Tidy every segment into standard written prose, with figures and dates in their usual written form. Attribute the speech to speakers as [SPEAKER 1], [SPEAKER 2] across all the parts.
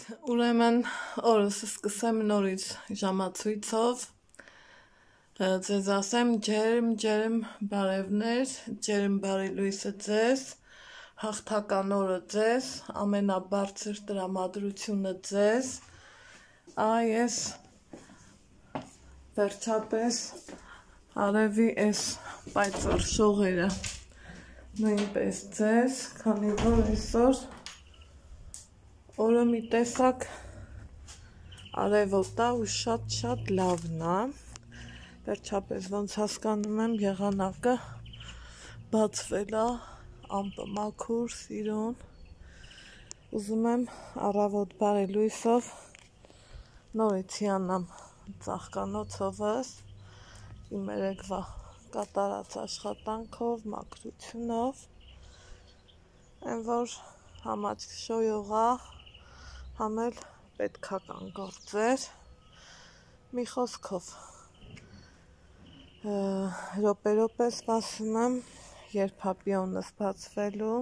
[SPEAKER 1] Ուրեմն օրս սկսեմ նորից ժամացույցով, ձեզ ասեմ ջերմ բարևներ, ջերմ բարի լույսը ձեզ, հաղթական օրը ձեզ, ամենաբարձր տրամադրությունը ձեզ, այս վերջապես արևի այս պայծառ շողերը նույնպես ձեզ, քանի որ այսօր օրը մի տեսակ արևոտ է ու շատ լավն է, վերջապես ոնց հասկանում եմ եղանակը բացվել է, ամպը մաքուր, սիրուն, ուզում եմ առավոտ բարի լույսով նորից հիանամ ծաղկանոցովս, իմ երեկվա կատարած աշխատանքով, մաքրությունով, այն որ համաչք շոյողա, համել պետքական գործեր, մի խոսքով, ռոպե սպասում եմ, երբ հապիոնս բացվելու,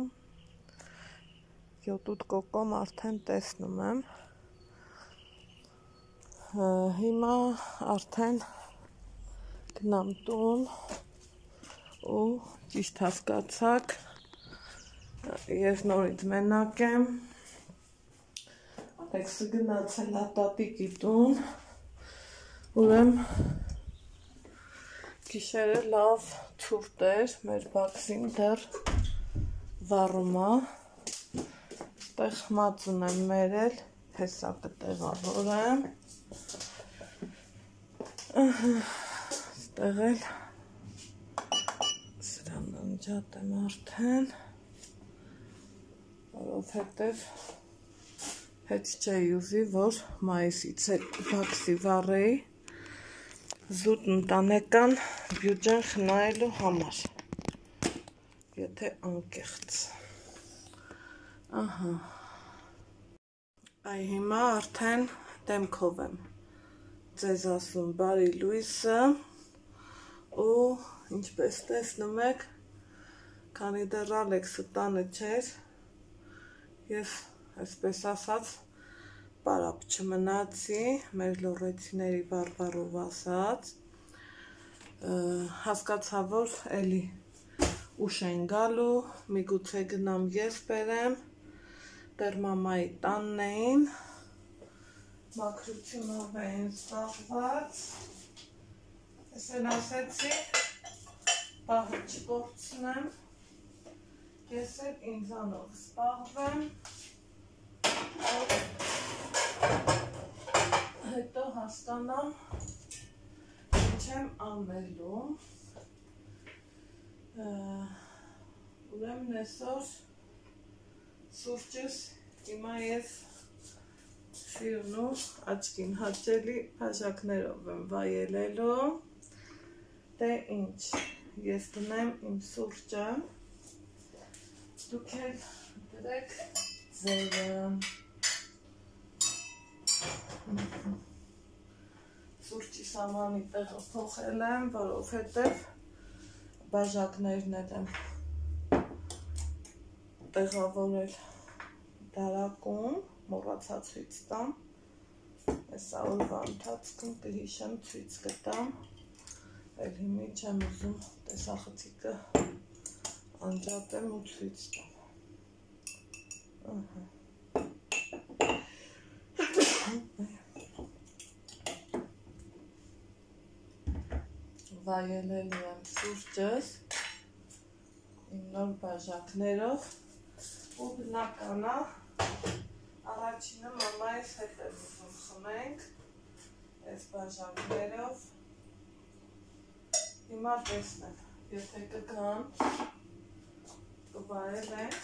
[SPEAKER 1] 7-8 կոկոմ արդեն տեսնում եմ, հիմա արդեն գնամ տուն ու ճիշտ հասկացաք, ես նորից մենակ եմ, Ալեքսը գնացել է տատիկի տուն, ուրեմն գիշերը լավ ցուրտ էր, մեր բաքսին դեռ վառում է, այդտեղ մածուն եմ մերել, հեսակը տեղավորեմ, այդտեղ էլ սրան անջատ եմ արդեն, որովհետև հետ չէի ուզի, որ մայիսից էլ բաքսի վառեի զուտ ընտանեկան բյուջեն խնայելու համար, եթե անկեղծ, այ հիմա արդեն դեմքով եմ ձեզ ասում բարի լույսը ու ինչպես տեսնում եք, քանի դեռ Ալեքսը տանը չէր, ես այսպես ասած պարապ չմնացի, մեր լոռեցիների բարբառով ասած, հասկացա, որ էլի ուշ են գալու, միգուցե գնամ ես բերեմ, դեռ մամայի տանն էին, մաքրությունով էին զբաղված, ես էլ ասեցի, պահը չկորցնեմ, ես էլ ինձանով զբաղվեմ, հետո հասկանամ ինչ եմ անվելու, ուրեմն այսօր սուրճս հիմա ես սիրուն ու աչքին հաճելի բաժակներով եմ վայելելու, դե ինչ, ես դնեմ իմ սուրճը, դուք էլ դրեք ձերը, սուրճի սամանի տեղը փոխել եմ, որովհետև բաժակներն եմ տեղավորել դարակում, մոռացա ցույց տամ, հեսա օրվա ընթացքում կհիշեմ ցույց կտամ, էլ հիմի չեմ ուզում տեսախցիկը անջատեմ ու ցույց տամ, վայելելու եմ սուրճս իմ նոր բաժակներով ու բնական է առաջինը մամայիս հետ եմ ուզում խմենք այս բաժակներով հիմա տեսնեմ եթե կգան կվայելենք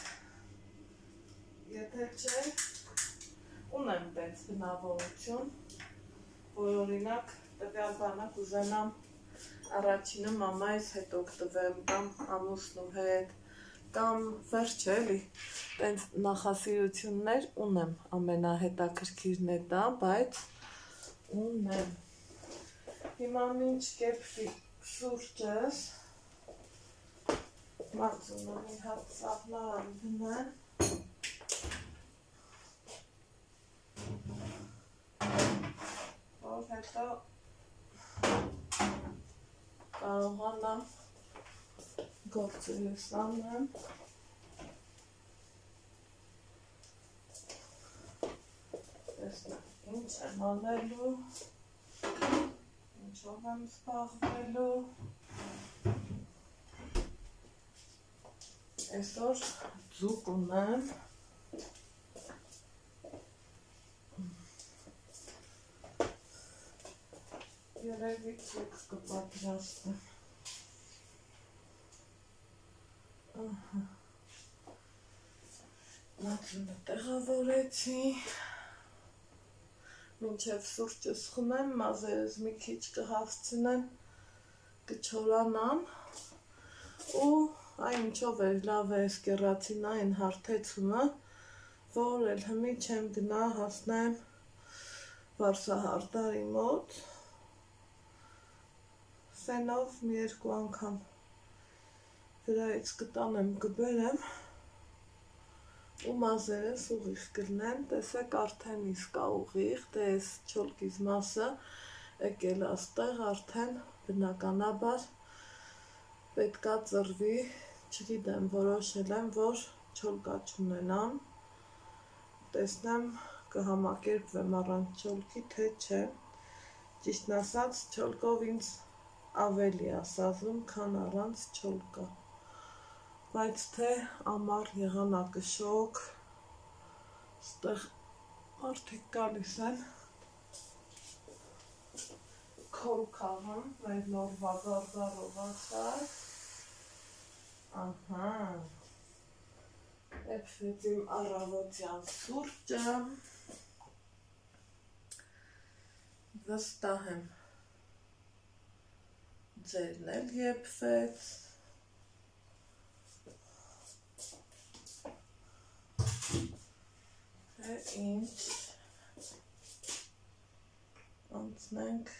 [SPEAKER 1] եթե չէ ունեմ տենց բնավորություն որ օրինակ տվյալ բանը կուզենամ առաջինը մամայիս հետ օգտվեմ կամ ամուսնու հետ կամ վերջ էլի տենց նախասիրություններ ունեմ ամենահետաքրքիրն է դա, բայց ունեմ հիմա մինչ կեպվի սուրճս մածունը մի հատ սաղլարան դնեմ հետո կարողանամ գործերս անեմ։ Տեսնեմ ինչ եմ անելու, ինչով եմ զբաղվելու։ Այսօր ձուկ ունեմ, երևի ձուկ կպատրաստեմ։ Լացունը տեղավորեցի, մինչև սուրճս խմեմ, մազերս մի քիչ կհասցնեն, կչորանան ու այն ինչով էր լավ է սկեռացին այն հարթեցումը, որ էլ հմի չեմ գնա հասնեմ վարսահարդարի մոտ, սենով մի երկու անգամ վրայից կտանեմ կբերեմ ու մազերս ուղիղ կլնեն, տեսեք արդեն իսկ կա ուղիղ, դե այս չոլկից մասը եկել աստեղ արդեն բնականաբար պետքա ծրվի, չգիտեմ, որոշել եմ, որ չոլկա չունենամ, տեսնեմ կհամակերպվեմ առանց չոլկի, թե չէ, ճիշտն ասած չոլկով ինձ ավելի է սազում, քան առանց չոլկա, բայց թե ամառ եղանակը շոկ, ստեղ մարդիկ գալիս են, քոլ քաղում, մեր նոր վագարդարով ասար, ահա, եփվեց իմ առավոտյան սուրճը, վստահ եմ, ձերն էլ եփվեց, թե ինչ, անցնենք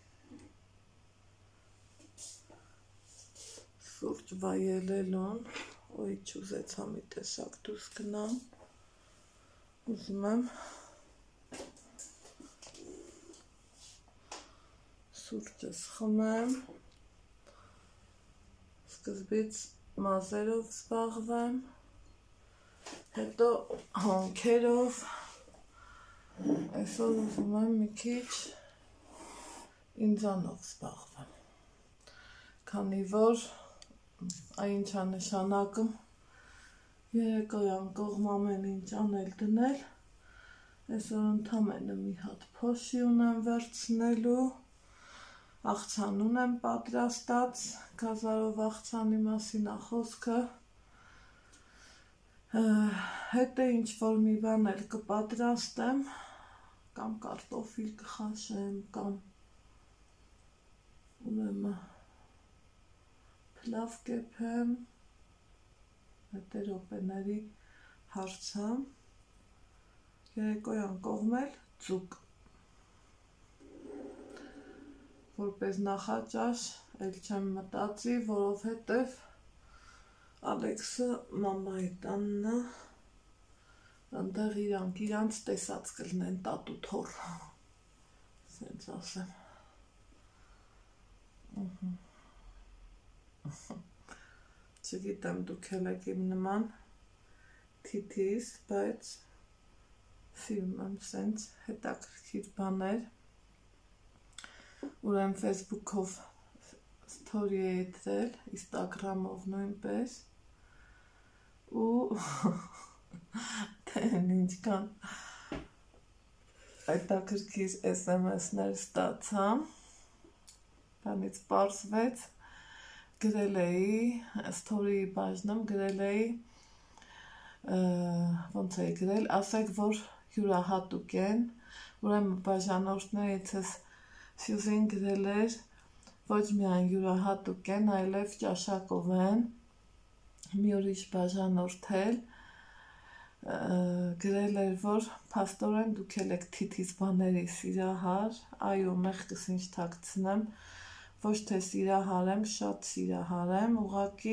[SPEAKER 1] սուրճ վայելելուն, ոյ չուզեցա մի տեսակ դուրս գնամ, ուզում եմ սուրճս խմեմ, սկզբից մազերով զբաղվեմ, հետո հոնքերով, այսօր ուզում եմ մի քիչ ինձանով զբաղվեմ, քանի որ այն ինչա նշանակում երեկոյան կողմ ամեն ինչ անել դնել, այսօր ընդամենը մի հատ փոշի ունեմ վերցնելու, աղցան ունեմ պատրաստած, գազարով աղցանի մասին է խոսքը, հետո ինչ որ մի բան էլ կպատրաստեմ, կամ կարտոֆիլ կխաշեմ, կամ ուրեմն փլավ կեփեմ, հետո րոպեների հարցամ, երեկոյան կողմել ձուկ, որպես նախաճաշ էլ չեմ մտածի, որովհետև Ալեքսը մամայի տանն է, այնտեղ իրանց տեսած կլնեն տատու թոր, սենց ասեմ, չգիտեմ դուք էլ եք իմ նման թիթիզ, բայց սիրում եմ սենց հետաքրքիր բաներ, ուրեմն Facebook-ով story է ետրել, Instagram-ով նույնպես, ու տեն ինչքան հետաքրքիր SMS-ներ ստացամ, բանից պարզվեց, գրել էի, story-ի բաժնում գրել էի, ոնց էի գրել, ասեք, որ յուրահատուկ են, ուրեմն բաժանորդներիցս Սյուզին գրել էր, ոչ միայն յուրահատուկ են, այլև ճաշակով են, մի ուրիշ բաժանորդ էլ գրել էր, որ փաստորեն դուք էլ եք թիթիզ բաների սիրահար, այո, մեղքս ինչ թաքցնեմ, ոչ թե սիրահար եմ, շատ սիրահար եմ, ուղղակի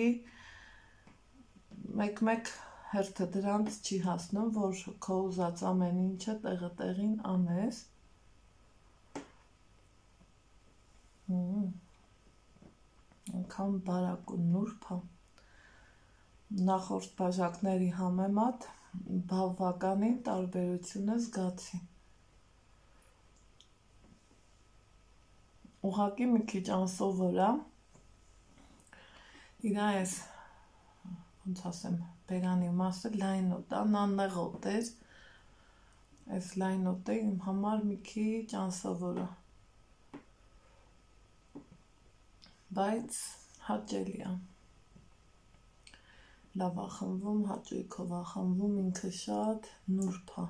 [SPEAKER 1] մեկ-մեկ հերթը դրանց չի հասնում, որ քո ուզած ամեն ինչը տեղը տեղին անես, Անկամ բարակ ու նուրբ է, նախորդ բաժակների համեմատ բավականին տարբերությունը զգացի։ Ուղղակի մի քիչ անսովոր է, իր այս, ոնց ասեմ, բերանի մասը լայնոտ է, նա նեղոտ էր, այս լայնոտը իմ համար մի քիչ անսովոր է, բայց հաճելի է, լավ է խմվում, հաճույքով է խմվում, ինքը շատ նուրբ է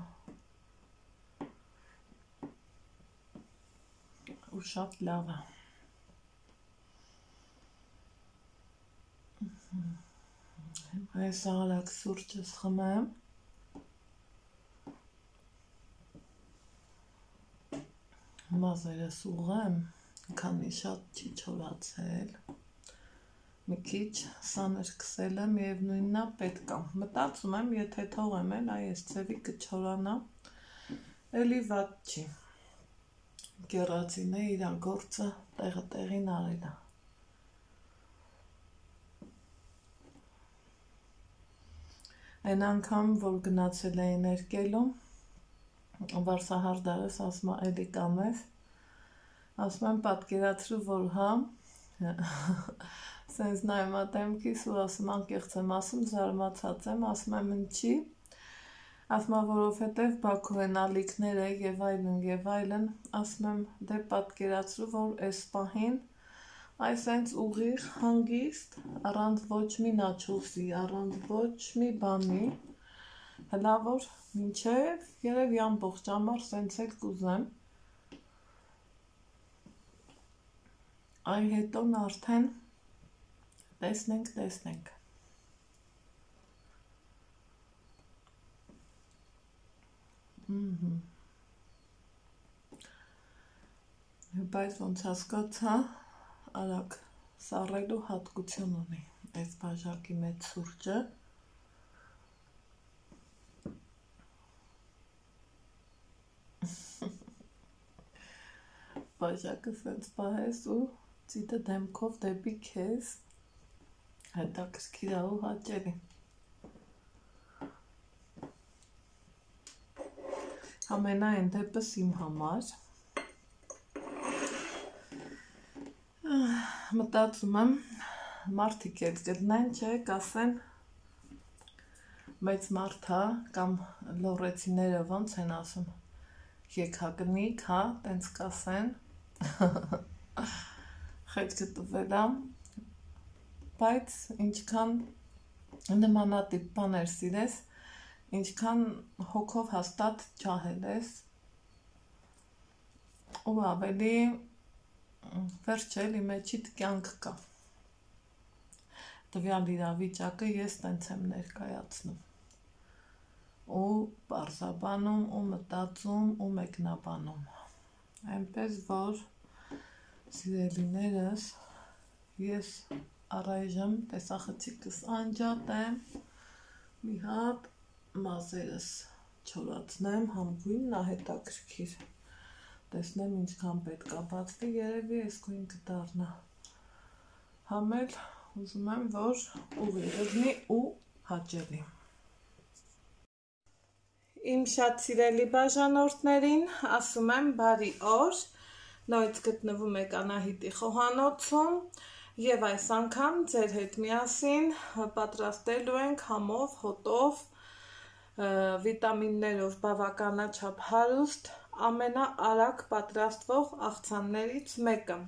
[SPEAKER 1] ու շատ լավ է։ Այս արագ սուրճս խմեմ, մազերս ուղղեմ, քանի շատ չի չորացել, մի քիչ սաներ քսել եմ, միևնույնն է պետք է, մտածում եմ, եթե թողեմ էլ այս ձևի կչորանա, էլի վատ չի, կեռացին է իր գործը տեղը տեղին արել է։ Այն անգամ, որ գնացել էին ներկելու, վարսահարդարս ասում է էլի կամես, ասում եմ պատկերացրու, որ հա, սենց նայում դեմքիս ու ասում անկեղծ եմ ասում, զարմացած եմ, ասում եմ ինչի, ասում եմ որովհետև Բաքու են ալիքները եւ այլն, ասում եմ դե պատկերացրու, որ այս պահին այս հենց ուղիղ հանգիստ, առանց ոչ մի նաչոսի, առանց ոչ մի բանի, հլա որ մինչև երևի ամբողջ ամառ սենց էլ կուզեմ, այ հետոն արդեն տեսնենք։ Բայց ոնց հասկացա, արագ սառելու հատկություն ունի այս բաժակի մեջ սուրճը, բաժակը սենց պահես ու ծիտը դեմքով դեպի քեզ, հետաքրքիր է ու հաճելի։ Համենայն դեպս իմ համար մտածում եմ մարդիկ էլ գտնեն, չէ, կասեն մեծ մարդ հա, կամ լոռեցիները ոնց են ասում, եկհակնիկ, հա, տենց կասեն, խելքը տվել է, բայց ինչքան նմանատիպ բաներ սիրես, ինչքան հոգով հաստատ չահել ես, ու ավելի վերջը էլի մեջիդ կյանք կա։ Տվյալ իրավիճակը ես տենց եմ ներկայացնում ու պարզաբանում ու մտածում ու մեկնաբանում, այնպես որ սիրելիներս ես առայժմ տեսախցիկս անջատեմ, մի հատ մազերս չորացնեմ, համգույնն է հետաքրքիր, տեսնեմ ինչքան պետք է բացվի, երևի այս գույն կդառնա, համ էլ ուզում եմ, որ ուղիղ լինի ու հաճելի։ Իմ շատ սիրելի բաժանորդներին ասում եմ բարի օր, նորից գտնվում եք Անահիտի խոհանոցում եւ այս անգամ ձեր հետ միասին պատրաստելու ենք համով, հոտով, վիտամիններով բավականաչափ հարուստ ամենաարագ պատրաստվող աղցաններից մեկը։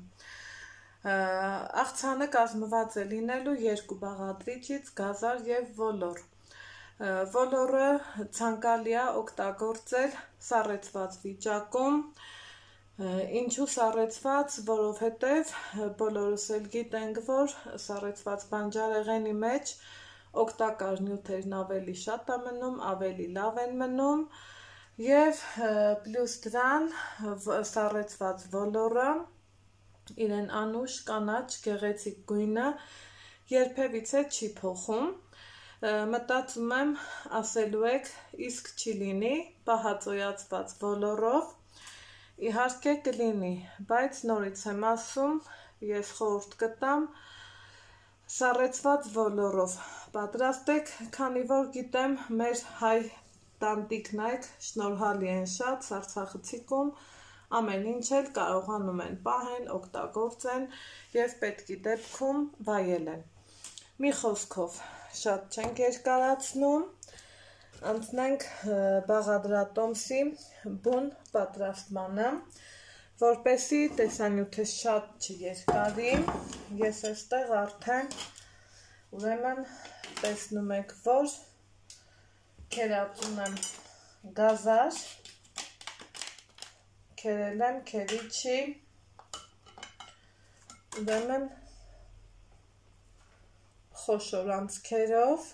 [SPEAKER 1] Աղցանը կազմված է լինելու երկու բաղադրիչից՝ գազար եւ ոլոր։ Ոլորը ցանկալի է օգտագործել սառեցված վիճակում, ինչու սառեցված, որովհետև բոլորս էլ գիտենք, որ սառեցված բանջարեղենի մեջ օգտակար նյութերն ավելի շատ է մնում, ավելի լավ են մնում եւ պլյուս դրան սառեցված ոլորը իրեն անուշ կանաչ գեղեցիկ գույնը երբևիցե չի փոխում։ Մտածում եմ ասելու եք, իսկ չի լինի պահածոյացված ոլորով, Իհարկե կլինի, բայց նորից եմ ասում, ես խորհուրդ կտամ սառեցված ոլորով պատրաստեք, քանի որ գիտեմ մեր հայ տանտիկն եք շնորհալի են շատ Արցախցիքում, ամեն ինչ էլ կարողանում են պահեն, օգտագործեն և պետքի դեպքում վայելեն։ Մի խոսքով շատ չենք երկարացնում, անցնենք բաղադրատոմսի բուն պատրաստմանը, որպեսզի տեսանյութը շատ չերկարի, ես այստեղ արդեն ուրեմն տեսնում եք, որ քերածում եմ գազար, քերել եմ քերիչի, ուրեմն խոշոր անցքերով,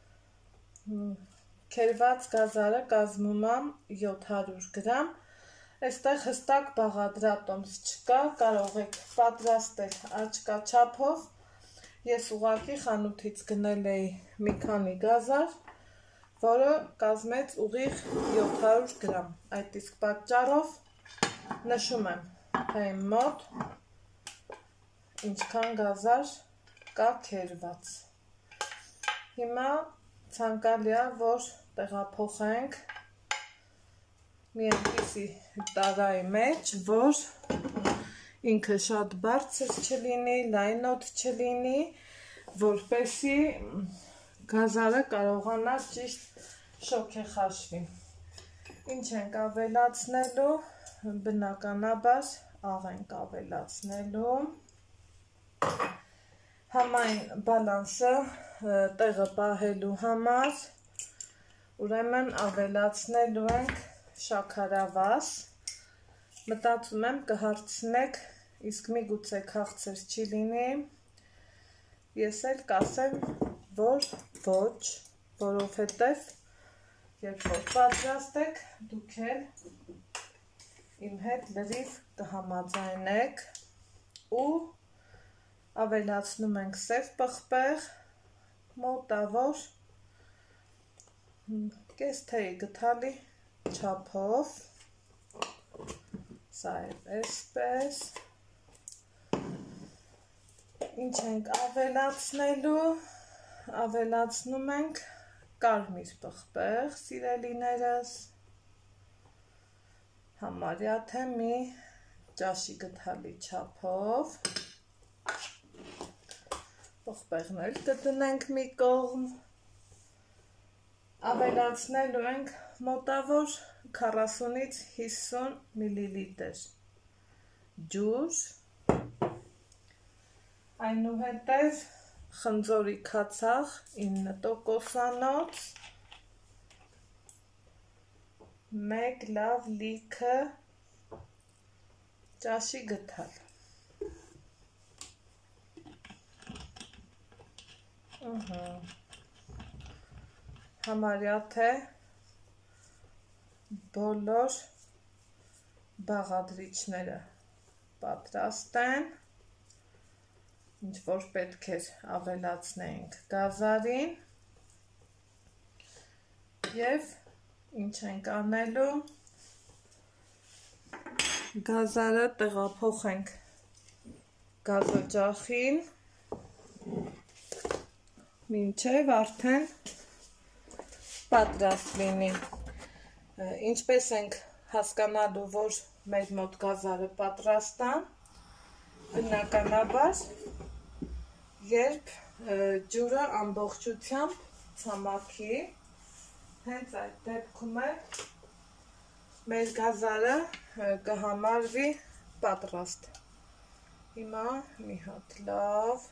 [SPEAKER 1] քերված գազարը կազմում է 700 գրամ, այստեղ հստակ բաղադրատոմս չկա, կարող եք պատրաստել աչկա չափով, ես ուղղակի խանութից գնել էի մի քանի գազար, որը կազմեց ուղիղ 700 գրամ, այդ իսկ պատճառով նշում եմ, թե իմ մոտ ինչքան գազար կա քերված։ Հիմա ցանկալի է, որ տեղափոխենք մի այնպիսի տարայի մեջ, որ ինքը շատ բարձր չլինի, լայնոտ չլինի, որպեսզի գազարը կարողանա ճիշտ շոգեխաշվի։ Ինչ ենք ավելացնելու, բնականաբար աղ ենք ավելացնելու, համայն բալանսը տեղը պահելու համար, ուրեմն ավելացնելու ենք շաքարավազ, մտածում եմ կհարցնեք, իսկ միգուցե քաղցր չի լինի, ես էլ կասեմ, որ ոչ, որովհետև երբ որ պատրաստեք, դուք էլ իմ հետ լրիվ կհամաձայնեք ու ավելացնում ենք սև պղպեղ, մոտավոր կես թեյ գթալի չափով, սա է այսպես, ինչ ենք ավելացնելու, ավելացնում ենք կարմիր պղպեղ, սիրելիներս, համարյա թե մի ճաշի գթալի չափով, պղպեղն էլ կդնենք մի կողմ, ավելացնելու ենք մոտավոր 40-ից 50 միլիլիտր ջուր, այնուհետև խնձորի քացախ 9%-անոց, մեկ լավ լիքը ճաշի գթալ։ Համարյա թե բոլոր բաղադրիչները պատրաստ են, ինչ որ պետք էր ավելացնենք գազարին և ինչ ենք անելու, գազարը տեղափոխենք գազօջախին, մինչև արդեն պատրաստ լինի։ Ինչպես ենք հասկանալու, որ մեր մոտ գազարը պատրաստ է, բնականաբար, երբ ջուրը ամբողջությամբ ցամաքի, հենց այդ դեպքում է մեր գազարը կհամարվի պատրաստ։ Հիմա մի հատ լավ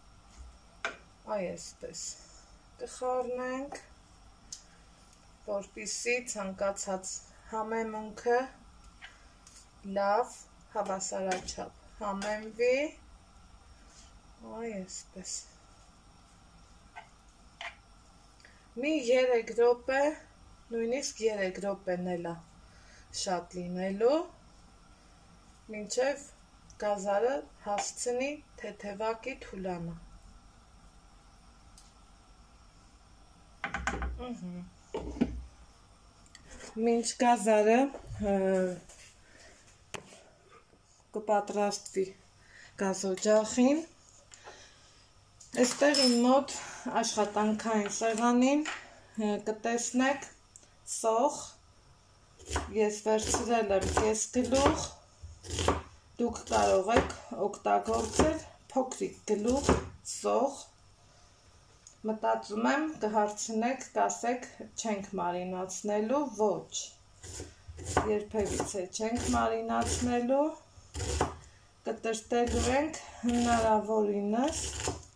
[SPEAKER 1] այսպես կխառնենք, որպեսզի ցանկացած համեմունքը լավ հավասարաչափ համեմվի, այսպես։ Մի 3 րոպե, նույնիսկ 3 րոպեն էլ է շատ լինելու, մինչև գազարը հասցնի թեթևակի թուլանը։ Մինչ գազարը կպատրաստվի գազօջախին։ Այստեղ իմ մոտ աշխատանքային սեղանին կտեսնեք սոխ, ես վերցրել եմ կես գլուխ, դուք կարող եք օգտագործել փոքրիկ գլուխ սոխ, մտածում եմ կհարցնեք, կասեք չենք մարինացնելու, ոչ, երբևիցե չենք մարինացնելու, կտրտելու ենք հնարավորինս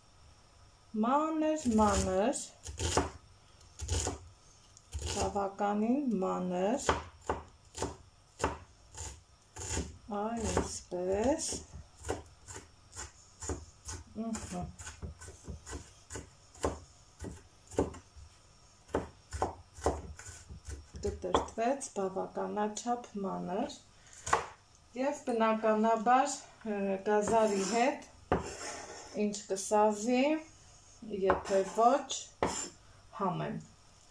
[SPEAKER 1] մանր, բավականին մանր, այսպես, կտրտվեց բավականաչափ մանր և բնականաբար գազարի հետ ինչ կսազի, եթե ոչ համեմ,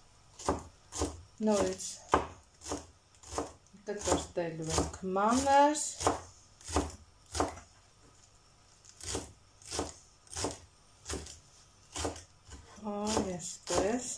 [SPEAKER 1] նորից կտրտելու ենք մանր, այսպես,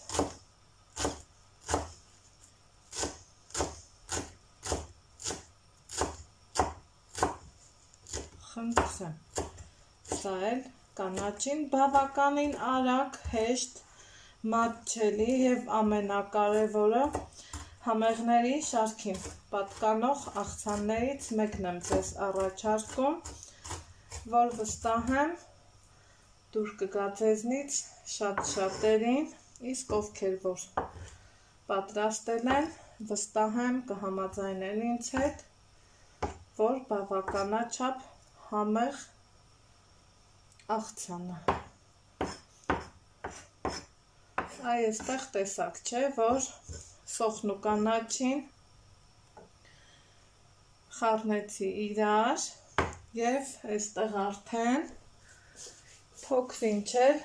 [SPEAKER 1] խնդրեմ, սա էլ կանաչին բավականին արագ, հեշտ, մատչելի և ամենակարևորը համեղների շարքին պատկանող աղցաններից մեկն եմ ձեզ առաջարկում, որ վստահ եմ դուր կգա ձեզնից շատ շատերին, իսկ ովքեր որ պատրաստել են, վստահ եմ կհամաձայնեն ինձ հետ, որ բավականաչափ համեղ աղցան է։ Այստեղ տեսակ չէ, որ սոխն ու կանաչին խառնեցի իրար և այստեղ արդեն փոքրինչ էլ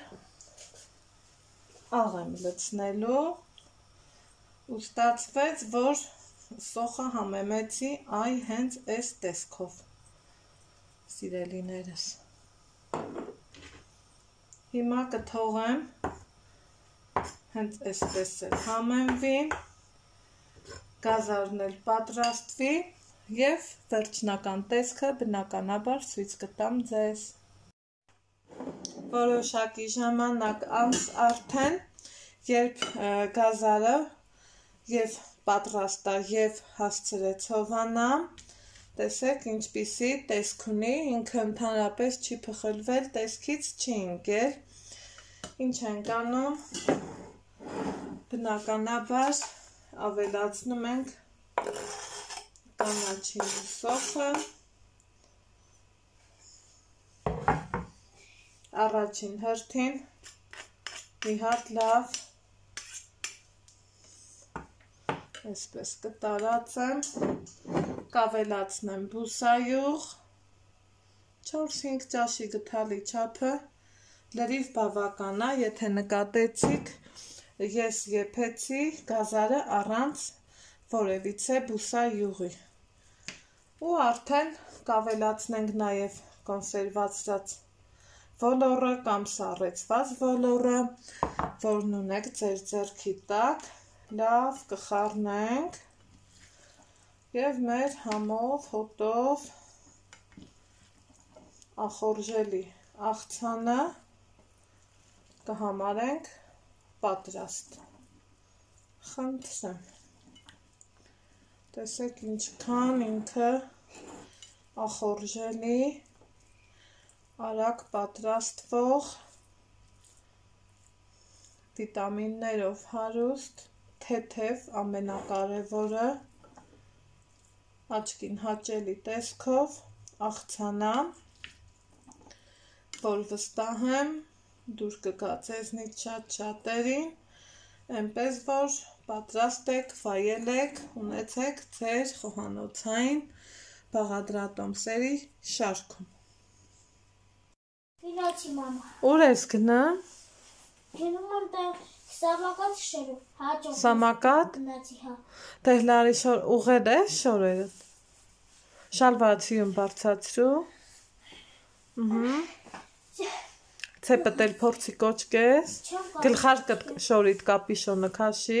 [SPEAKER 1] աղ եմ լցնելու ու ստացվեց, որ սոխը համեմեցի այ հենց այս տեսքով, սիրելիներս։ Հիմա կթողեմ հենց այսպես էլ համեմվի, գազարն էլ պատրաստվի և վերջնական տեսքը բնականաբար ցույց կտամ ձեզ։ Որոշակի ժամանակ անց արդեն, երբ գազարը և պատրաստ է և հասցրեց հովանա, տեսեք ինչպիսի տեսք ունի, ինքը ընդհանրապես չի փխլվել, տեսքից չի ընկել, ինչ ենք անում, բնականաբար ավելացնում ենք կանաչի սոխը, առաջին հերթին մի հատ լավ այսպես կտարածեմ, կավելացնեմ բուսայուղ, 4-5 ճաշի գթալի չափը, լրիվ բավական է, եթե նկատեցիք, ես եփեցի գազարը առանց որևիցե բուսայուղի, ու արդեն կավելացնենք նաև կոնսերվացրած ոլորը կամ սառեցված ոլորը, որն ունեք ձեր ձեռքի տակ, լավ կխառնենք և մեր համով, հոտով ախորժելի աղցանը կհամարենք պատրաստ։ Խնդրեմ, տեսեք ինչքան ինքը ախորժելի, արագ պատրաստվող, վիտամիններով հարուստ, թեթև ամենակարևորը, աչքին հաճելի տեսքով աղցանա, որ վստահ եմ դուր կգա ձեզնից շատ շատերին, այնպես որ պատրաստ եք, վայելեք, ունեցեք ձեր խոհանոցային բաղադրատոմսերի շարքում։
[SPEAKER 2] Գնացի մամա։
[SPEAKER 1] Ուր ես գնա։
[SPEAKER 2] Գնում եմ տեղ Սամակատ շորը, հաջող։
[SPEAKER 1] Սամակատ։
[SPEAKER 2] Գնացի, հա։
[SPEAKER 1] Դե լարի ուղղել ես շորերը։ Շալվարացիում բարձացրու։ Ցեպդ էլ փորձի կոճկես։ Գլխարկդ շորիդ կապիշոնը քաշի։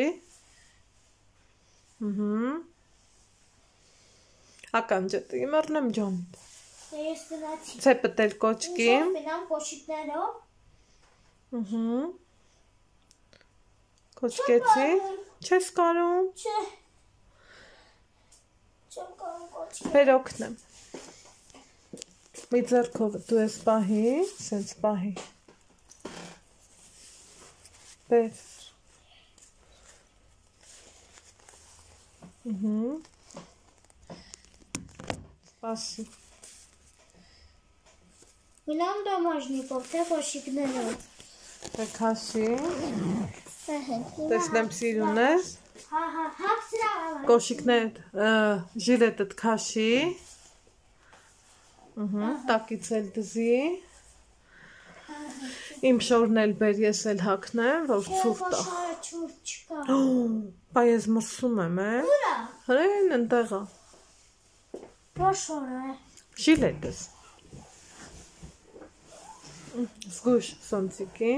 [SPEAKER 1] Ականջդ իմառնեմ ջանիդ։
[SPEAKER 2] Ես գնացի։
[SPEAKER 1] Ցեպդ էլ կոճկի։
[SPEAKER 2] Մենամ կոշիկներով։
[SPEAKER 1] Կոճկեցի։ Չես կարում։
[SPEAKER 2] Չէ։ Չեմ կարող կոճկել։
[SPEAKER 1] Բեր օգնեմ։ Մի ձեռքով դու ես պահի, սենց պահի։ Բեր։ Սպասի։
[SPEAKER 2] Մենամ դամաժնիկով, թե կոշիկներով։
[SPEAKER 1] Թե քաշի։ Տեսնեմ սիրուն ես։
[SPEAKER 2] Հապսրաղ։
[SPEAKER 1] Կոշիկներ ժիրետդ քաշի։ Տակից էլ դզի։ Իմ շորն էլ բեր ես էլ հագնեմ, որ ցուրտ տա։
[SPEAKER 2] Չուրտ չկա։
[SPEAKER 1] Բա ես մրսում եմ,
[SPEAKER 2] Ուրա։
[SPEAKER 1] Հրեն ընտեղա։
[SPEAKER 2] Որ շոր է։
[SPEAKER 1] Ժիլետս։ Զգուշ սոնցիկին։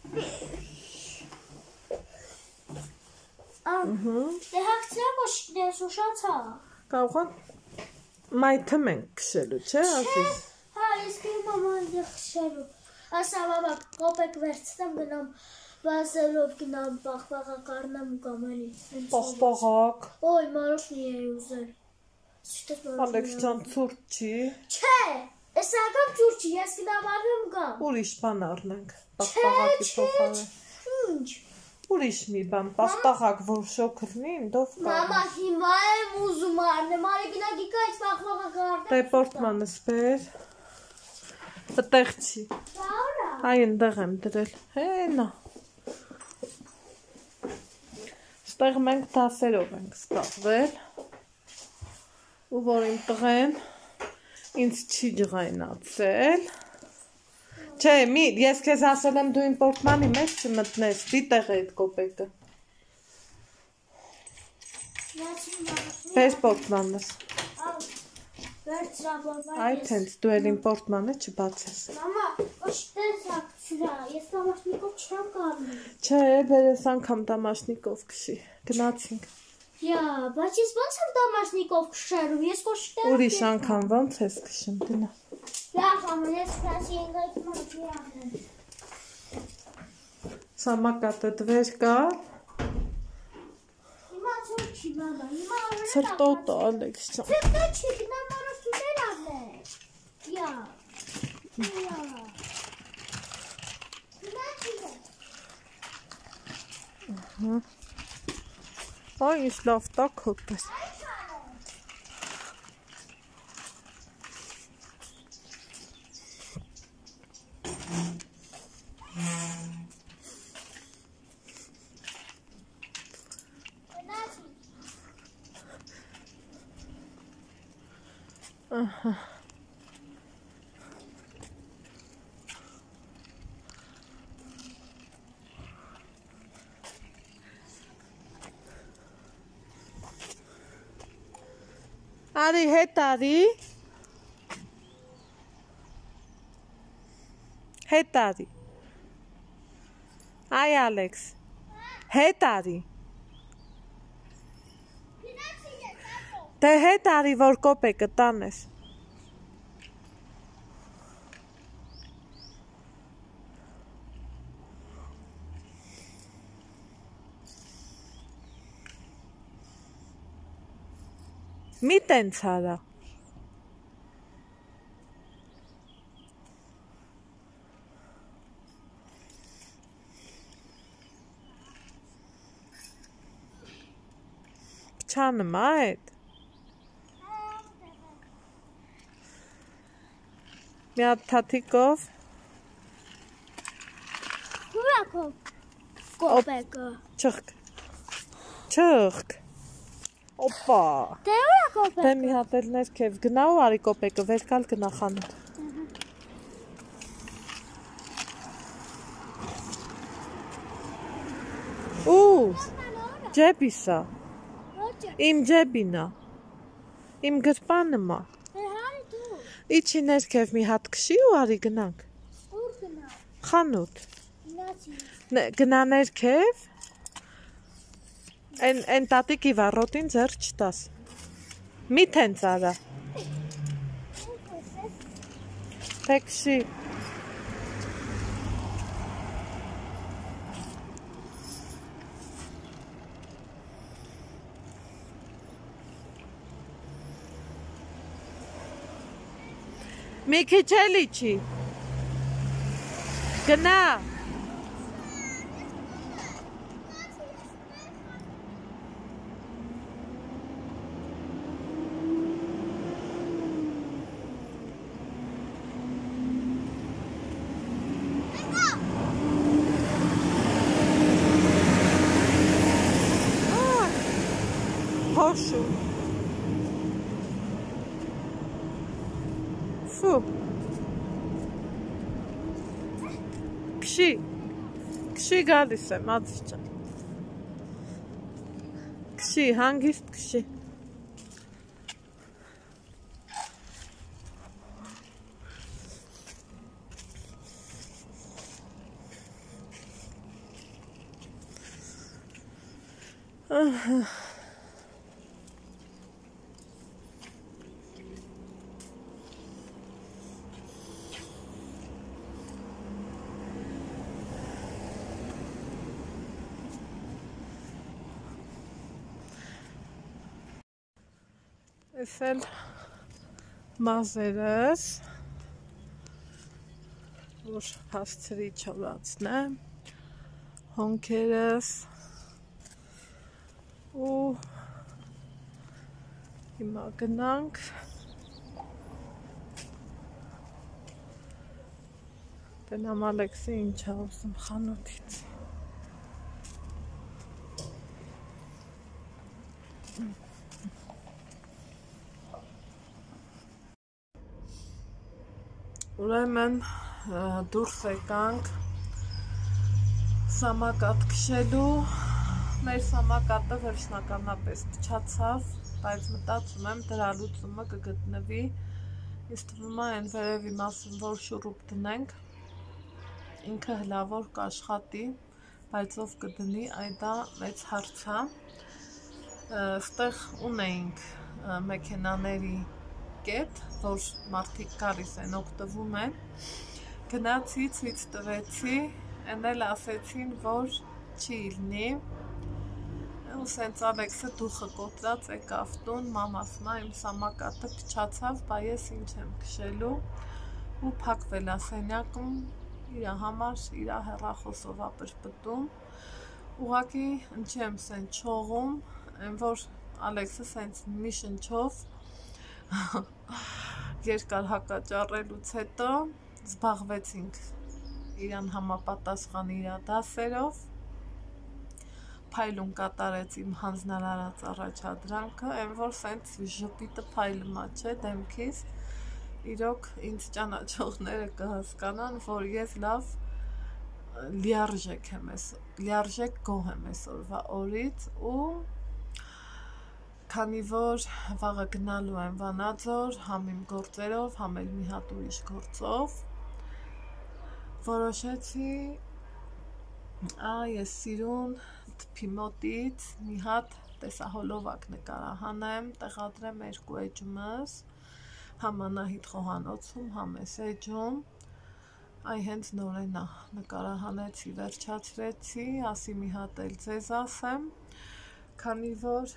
[SPEAKER 2] Դե հագցրա կոշիկներս ուշացա։
[SPEAKER 1] Կարող մայթը մենք քշելու, չէ, ասես։
[SPEAKER 2] Հա, ես կիմ մաման դխշելու։ Ասա բաբա, կոպեկ վերցնեմ գնամ վազելով գնամ պաղպաղա կարնեմ ու կամելի։
[SPEAKER 1] Պաղպաղակ։
[SPEAKER 2] Ոյ, մարոշնի է ուզել։
[SPEAKER 1] Ալեքս ջան, ցուրտ չի։
[SPEAKER 2] Չէ, ես ակամ ջուր չի, ես գնամ արնեմ գամ։
[SPEAKER 1] Ուրիշ բան առնենք, պաղպաղակի փոխարեն։
[SPEAKER 2] Ինչ։
[SPEAKER 1] Ուրիշ մի բան, պաղպաղակ, որ շոկ լինի, դով կա։
[SPEAKER 2] Մամա, հիմա եմ ուզում արնեմ, արի գնա գիկա այս պաղպաղա կարնեմ։
[SPEAKER 1] Դե պորտմանս բեր։ Այդտեղ չի։
[SPEAKER 2] Արա։
[SPEAKER 1] Այ այնտեղ եմ դրել։ Հենա։ Ստեղ մենք դասերով ենք զբաղվել։ Ու որ իմ տղեն ինձ չի ջղայնացել։ Չէ, ես քեզ ասել եմ դու իմ պորտմանի մեջ չմտնես, դիտեղ է այդ կոպեկը։ Բեր պորտմանս։ Այ թենց դու էլ իմ պորտմանը չբացես։
[SPEAKER 2] Մամա, ոչտես ակցրա, ես տամաշնիկով չեմ կարնում։
[SPEAKER 1] Չէ, բերես անգամ տամաշնիկով քշի, գնացինք։
[SPEAKER 2] Յա, բայց ես ոնց եմ տամաշնիկով քշելու, ես կոշիկներ։
[SPEAKER 1] Ուրիշ անգամ ոնց ես քշում, գնա։
[SPEAKER 2] Լավ, ամեն ես ֆրանսի ենգայք մատի աղեն։
[SPEAKER 1] Սամակատը դվեր կար։
[SPEAKER 2] Հիմա ծոր չի, մամա, հիմա ամեն
[SPEAKER 1] Սրտոտը, Ալեքս ջան։
[SPEAKER 2] Սրտո չի, գնա մարոշուներ աղեն։ Յա, յա։ Հիմա չի է։
[SPEAKER 1] Այ ինչ լավ տակ հոպես։ Ահա։ Արի հետ արի։ Հետ արի։ Այ Ալեքս։ Հետ արի։ Դե հետ արի, որ կոպեկը տանես։ Մի տենց արա։ Չանում այդ։ Մի հատ թաթիկով։
[SPEAKER 2] Հուրակով կոպեկը։
[SPEAKER 1] Չխկ։ Չխկ։ Օպա։
[SPEAKER 2] Դե ուրա կոպեկը։
[SPEAKER 1] Դե մի հատ էլ ներքև գնա ու արի կոպեկը, վեր կալ գնա խանութ։ Ու ջեբիսա։ Իմ ջեբինա։ Իմ գրպանը մա։ Իջի ներքև մի հատ քշի ու արի գնանք։
[SPEAKER 2] Ուր գնա։
[SPEAKER 1] Խանութ։
[SPEAKER 2] Գնացի։
[SPEAKER 1] Գնա ներքև։ Են տատիկի վառոտին ձեռ չտաս։ Մի թենց արա։ Թե քշի։ Մի քիչ էլ իջի։ Գնա։ Հոշու։ Ֆու։ Քշի գալիս եմ, ածի ջան։ Քշի, հանգիստ քշի։ Ես էլ մազերս, որ հասցրի չորացնեմ, հոնքերս ու հիմա գնանք տենամ Ալեքսի ինչա ուզում խանութից։ Ուրեմն դուրս եկանք սամակատ քշելու, մեր սամակատը վերջնականապես փչացավ, բայց մտածում եմ դրա լուծումը կգտնվի, ինձ թվում է այն վերևի մասին, որ շուռուպ դնենք, ինքը հլավոր կաշխատի, բայց ով կդնի, այդ դա մեծ հարց է, ստեղ ունեինք մեքենաների կետ, որ մարդիկ գալիս են օգտվում են, գնացի ցույց տվեցի, են էլ ասեցին, որ չի լինի, ու սենց Ալեքսը դուխը կոտրած եկավ տուն, մամասնա իմ սամակատը փչացավ, բա ես ինչ եմ քշելու, ու փակվել է սենյակում, իրա համար, իրա հեռախոսով ապրպտում, ուղղակի ընչեմ սենց չողում, են որ Ալեքսը սենց մի շնչով երկար հակաճառելուց հետո զբաղվեցինք իրան համապատասխան իրա դասերով, փայլուն կատարեց իմ հանձնարարած առաջադրանքը, են որ սենց ժպիտը փայլմա չէ դեմքիս, իրոք ինձ ճանաչողները կհասկանան, որ ես լավ լիարժեք գոհ եմ այսօրվա օրից ու քանի որ վաղը գնալու եմ Վանաձոր, համ իմ գործերով, համ էլ մի հատ ուրիշ գործով, որոշեցի, ես սիրուն թփի մոտից մի հատ տեսահոլովակ նկարահանեմ, տեղադրեմ երկու էջումս, համ Անահիտ խոհանոցում, համ էս էջում, այ հենց նորեն է նկարահանեցի, վերջացրեցի, ասի մի հատ էլ ձեզ ասեմ, քանի որ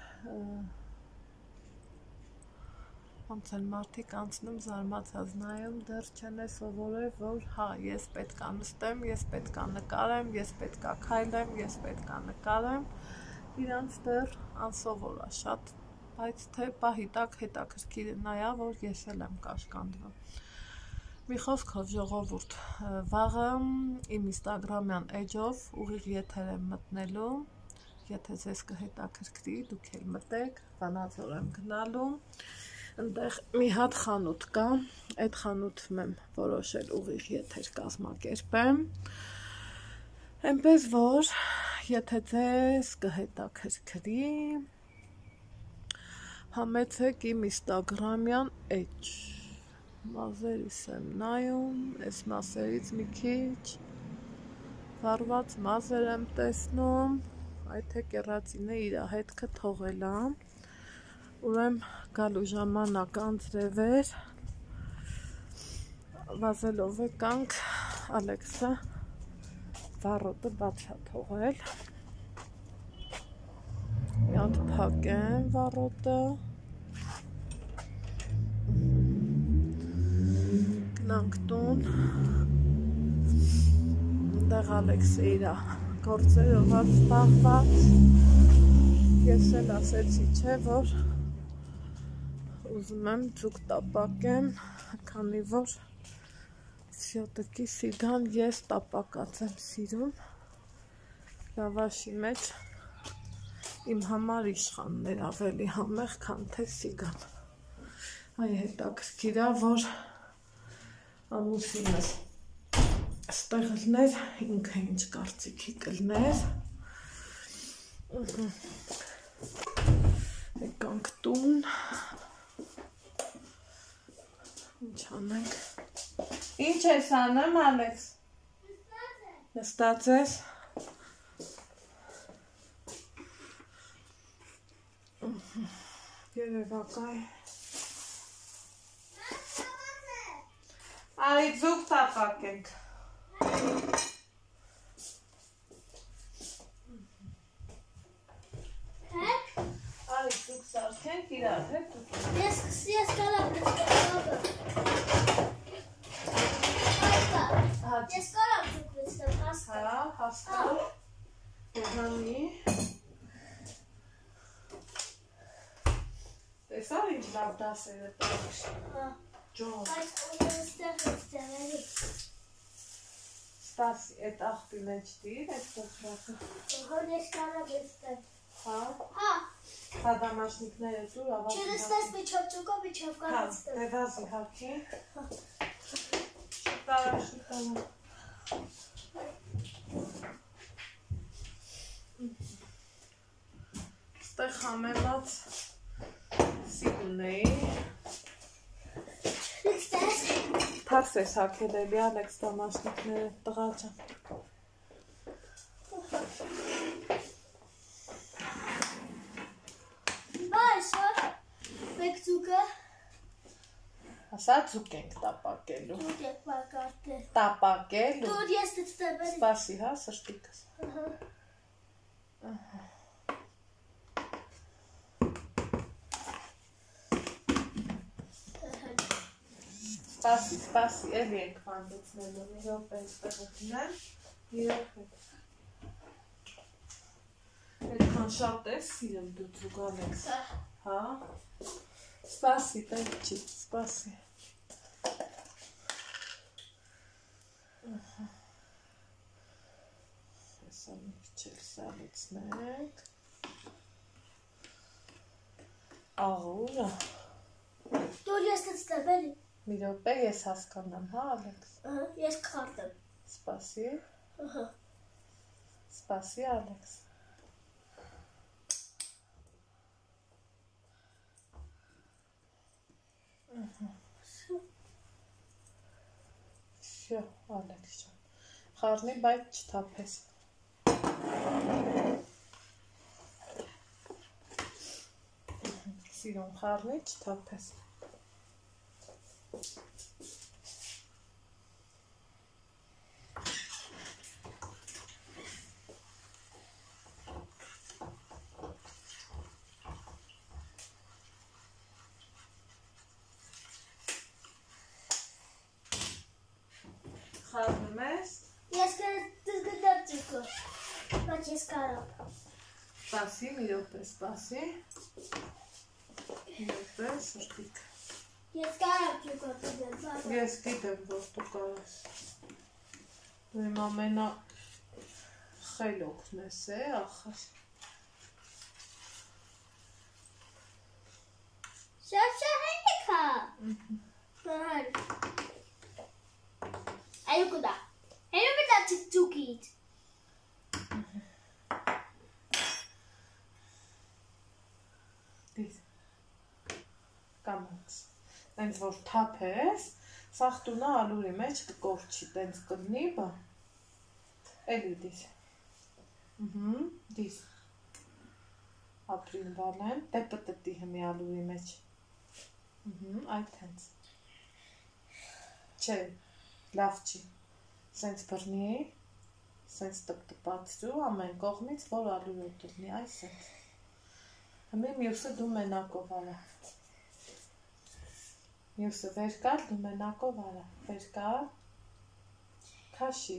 [SPEAKER 1] ոնց են մարդիկ անցնում զարմացած նայում, դեռ չեն է սովորել, որ հա, ես պետք է նստեմ, ես պետք է նկարեմ, ես պետք է քայլեմ, ես պետք է նկարեմ, իրանց դեռ անսովոր է շատ, բայց թե պահի տակ հետաքրքիր նայա, որ ես էլ եմ կաշկանդվում։ Մի խոսքով ժողովուրդ, վաղը իմ ինստագրամյան էջով ուղիղ եթեր եմ մտնելու, եթե ձեզ կհետաքրքրի, դուք էլ մտեք, Վանաձոր եմ գնալու, ընդեղ մի հատ խանութ կա, այդ խանութում եմ որոշել ուղիղ եթեր կազմակերպեմ, այնպես որ եթե ձեզ կհետաքրքրի, համեցեք իմ ինստագրամյան էջ, Մազերիս եմ նայում, այս մասերից մի քիչ վառված մազեր եմ տեսնում, այդ թե կերատինը իր հետքը թողել է, ուրեմն գալու ժամանակ անձրևեր, վազելով եկանք, Ալեքսը վառոտը բաց է թողել, մի հատ փակեմ վառոտը, գնանք տուն, այնտեղ Ալեքսը իր գործերով զբաղված, ես էլ ասեցի չէ, որ ուզում եմ ձուկ տապակեմ, քանի որ վсё-таки սիգան ես տապակած եմ սիրում, լավաշի մեջ իմ համար իշխաններ ավելի համեղ, քան թե սիգան, այ հետաքրքիր է, որ ամուսինս ստեղ լներ, ինքը ինչ կարծիքի կլներ, եկանք տուն, ինչ անենք, ինչ ես անեմ, Ալեքս, նստած ես, երևակայ, արի ձուկ տապակենք, արի ձուկ սարքենք իրար հետ,
[SPEAKER 2] Ես կարամ նստել, ես կարամ ձուկ նստել, հասկա,
[SPEAKER 1] հասկա, եղանի, տեսար ինչ լավ դասեր է տալիս, ջոն,
[SPEAKER 2] այս նստել, էլի,
[SPEAKER 1] Ստասի, այդ աղբի մեջ դիր, այդ տոխրակը,
[SPEAKER 2] հոր ես կարամ նստել,
[SPEAKER 1] հա, դամաշնիկները դուր, ավազի
[SPEAKER 2] չնստես միջով ձուկով, միջով կարամ նստել,
[SPEAKER 1] դե վազի հարկի, շտարաշտանը, ստեղ համեմած սիգունեի, թարս ես հարկել էլի, Ալեքս դամաշնիկները տղաճան,
[SPEAKER 2] մեկ ձուկը,
[SPEAKER 1] ասա ձուկ ենք տապակելու,
[SPEAKER 2] ձուկ եք բակարտել,
[SPEAKER 1] տապակելու,
[SPEAKER 2] դուր ես դստել բերի,
[SPEAKER 1] սպասի հա սրտիկս, սպասի, էլի ենք վանդեցնելու, մի ռոպե այստեղ ուտնեմ, մի ռոպե, այդքան շատ ես սիրեմ դու ձուկ Ալեքս, հա, սպասի, պետք չի, սպասի, հեսա մի քիչ սալեցնենք, աղուրը,
[SPEAKER 2] դուր ես դստել բերի,
[SPEAKER 1] մի ռոպե ես հասկանամ, հա Ալեքս,
[SPEAKER 2] ես քարտեմ,
[SPEAKER 1] սպասի, Ալեքս, Всё, Ալեքս ջան, խառնի, բայց չթափես, սիրուն խառնի, չթափես, խառնում ես,
[SPEAKER 2] ես գտար ձուկը, բայց ես կարամ,
[SPEAKER 1] սպասի, մի րոպե, սպասի, մի րոպե, սրտիկ,
[SPEAKER 2] ես կարամ ձուկը դնել,
[SPEAKER 1] ես գիտեմ, որ դու կարաս, դու իմ ամենա խելոքն ես, ախր,
[SPEAKER 2] շապշահենիք հա, այո կուտա, հենու կտա ձուկիտ,
[SPEAKER 1] դիր, կամաց, Տենց որ թափես, սախտունա ալուրի մեջ կկորչի, տենց կլնի բա։ Էլի դիս։ Դիս։ Ապրին բալեմ, տեպը տտի հմի ալուրի մեջ։ Այդ հենց։ Չէ, լավ չի։ Սենց բրնի, սենց տպտպացրու, ամեն կողմից, որ ալուրը դլնի, այ սենց։ Հմի մյուսը դու մենակով արա։ Մյուսը վեր կար, դու մենակով արա, վեր կար, քաշի,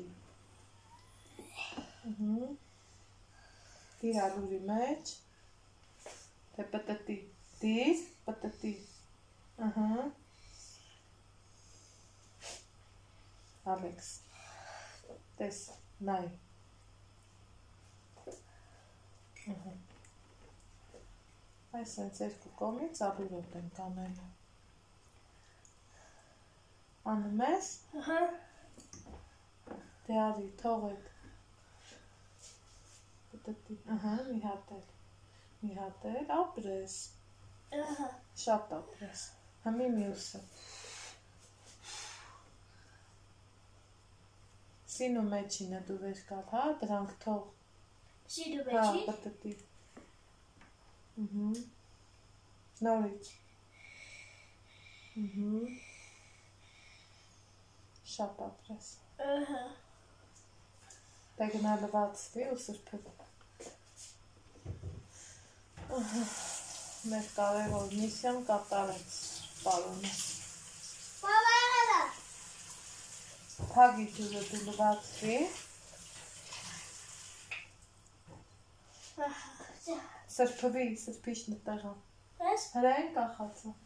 [SPEAKER 1] դիր ալուրի մեջ, թե պտտի, դիր, պտտի, Ալեքս, տես, նայ, այս հենց երկու կողմից ալուրոտ ենք անելու։ Անում ես? Դե արի, թողեք։ Պտտի, մի հատ էլ, ապրես։ Շատ ապրես։ Հմի մյուսը։ Սինու մեջինը դու վեր կալ, հա, դրանք թող։
[SPEAKER 2] Սինու մեջին?
[SPEAKER 1] Հա, պտտի։ Նորից։ Շատ ապրես։ Դե գնա լվացվի ու սրբվի։ Մեր կարևոր միսիան կատարեց, պարոնը։ Փագի ջուրը դու լվացվի։ Սրբվի, սրբիշ նտեղա։ Հրային կախացը։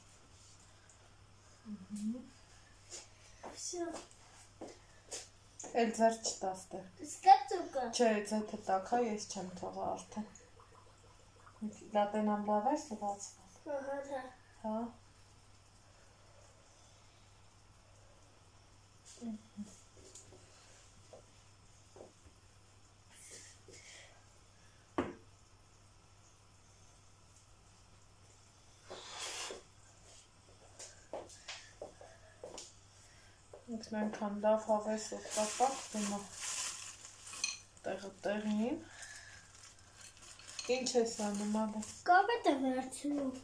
[SPEAKER 1] Էլ ձեր չտաս տեղ։
[SPEAKER 2] Սկացուկը։
[SPEAKER 1] Չէ, ձեթը տակա, ես չեմ թողա արդեն։ Լատենամ լավ ես լվացված։ Հա։ Ինքն այնքան լավ հավես օգտապակ դնա տեղը տեղին։ Ինչ ես անում ալես։
[SPEAKER 2] Կապետ է վերցնում։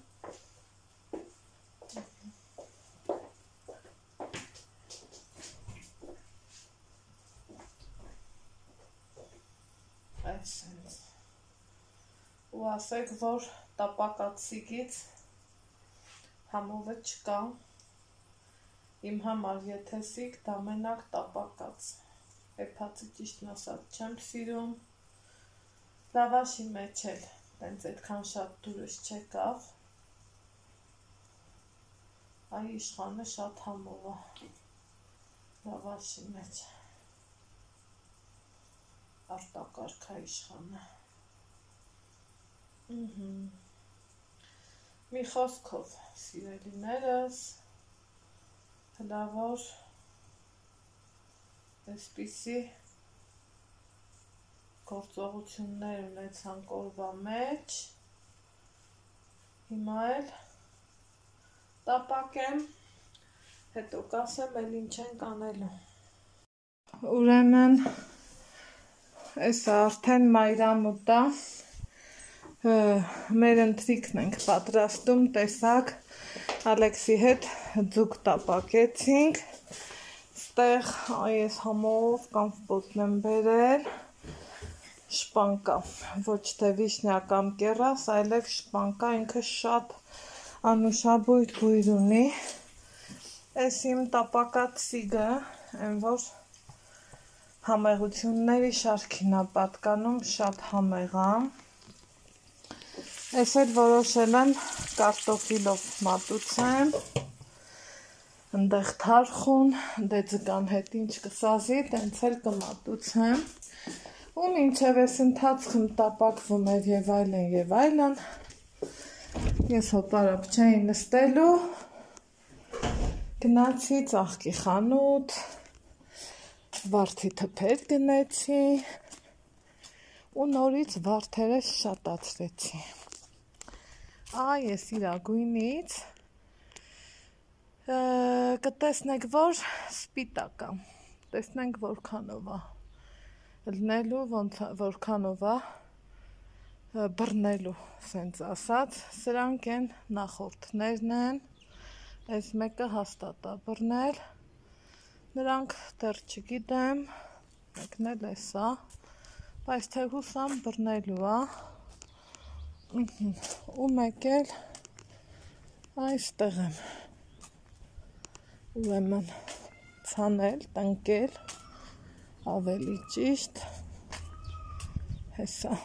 [SPEAKER 1] Այսենց։ Ու ասեք, որ տապակացիկից համովը չկա։ Իմ համար եթե սիկ դա մենակ տապակած, էփացի ճիշտն ասած չեմ սիրում, լավաշի մեջ էլ, տենց այդքան շատ դուրս չեկավ, այ իշխանը շատ համով է, լավաշի մեջ, արտակարգ է իշխանը, մի խոսքով, սիրելիներս, հլավոր այսպիսի գործողություններ ունեցանք օրվա մեջ, հիմա էլ տապակեմ, հետո կասեմ էլ ինչ ենք անելու։ Ուրեմն այս արդեն մայրամուտ է, մեր ընթրիքն ենք պատրաստում, տեսակ Ալեքսի հետ ձուկ տապակեցինք, ստեղ այս համով կամպոտն եմ բերել, շպանկա, ոչ թե վիշնյա կամ կերաս, այլև շպանկա, ինքը շատ անուշաբույր բույր ունի, այս իմ տապակած սիգը, այն որ համեղությունների շարքին է պատկանում, շատ համեղ է, Ես էլ որոշել եմ կարտոֆիլով մատուցեմ, ընդեղ թարխուն, դե ձգան հետ ինչ կսազի, տենց էլ կմատուցեմ, ու մինչև ես ընթացքում տապակվում էր և այլն, ես հոպարապ չէի նստելու, գնացի ծաղկի խանութ, վարդի թփեր գնեցի, ու նորից վարդերը շատացրեցի։ Ես իրագույնից կտեսնեք, որ սպիտակ է, տեսնենք որքանով է, լնելու որքանով է, բռնելու, սենց ասած, սրանք են նախորդներն են, այս մեկը հաստատ է բռնել, նրանք դեռ չգիտեմ, մեկն էլ էս է, բայց թե հուսամ բռնելու է, ու մեկ էլ այստեղ եմ, ուրեմն ցանել, տնկել, ավելի ճիշտ, հեսա,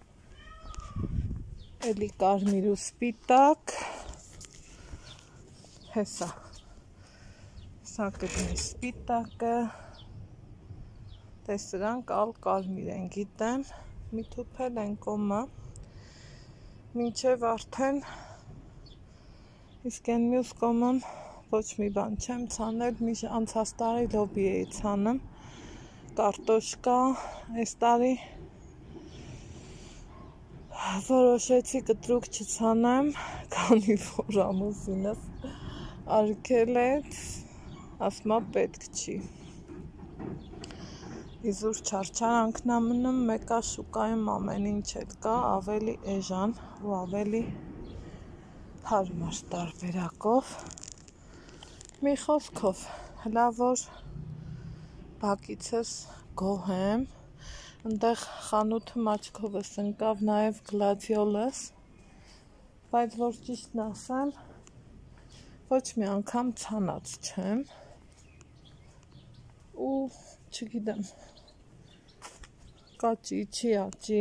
[SPEAKER 1] էլի կարմիր ու սպիտակ, հեսա, սա կգնի սպիտակը, դե սրանք ալ կարմիր են գիտեմ, մի թուփել են կոմը, մինչև արդեն, իսկ են մյուս կոմն ոչ մի բան չեմ ցանել, անցած տարի լոբի էի ցանում, կարտոշկա, այս տարի որոշեցի կտրուկ չցանեմ, քանի որ ամուսինս արգել է, ասма պետք չի։ Իզուր չարչարանքն ամնում, մեկա շուկայում ամեն ինչ էլ կա, ավելի էժան ու ավելի հարմար տարբերակով։ Մի խոսքով, լավ որ բակիցս գոհ եմ, ընդեղ խանութում աչքովս ընկավ նաև գլադիոլս, բայց որ ճիշտն ասեմ, ոչ մի անգամ ցանած չեմ ու չգիտեմ, կաճի, չի աճի,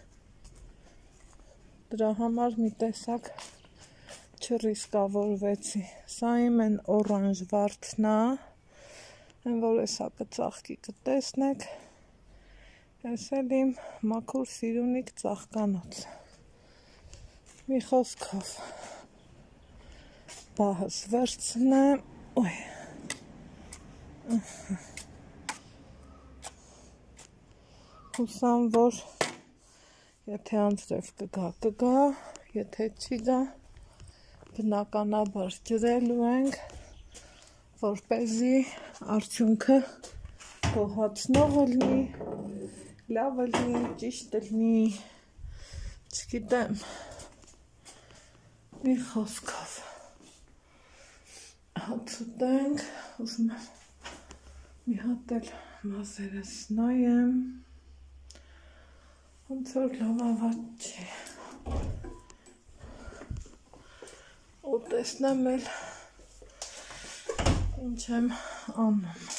[SPEAKER 1] դրա համար մի տեսակ չռիսկավորվեցի, սա իմ են օրանժ վարդն է, են որ էսա կծաղկի կտեսնեք, ես էլ իմ մաքուր սիրունիկ ծաղկանոց, մի խոսքով, բահս վերցնեմ, ոյ, հուսամ, որ եթե անձրև կգա, եթե չի գա, բնականաբար ջրելու ենք, որպեսզի արդյունքը գոհացնող լինի, լավ լինի, ճիշտ լինի, չգիտեմ, մի խոսքով, հաց ուտենք, ուզում եմ մի հատ էլ մազերս նայեմ, ոնց որ լավավատ չի, ու տեսնեմ էլ ինչ եմ անում։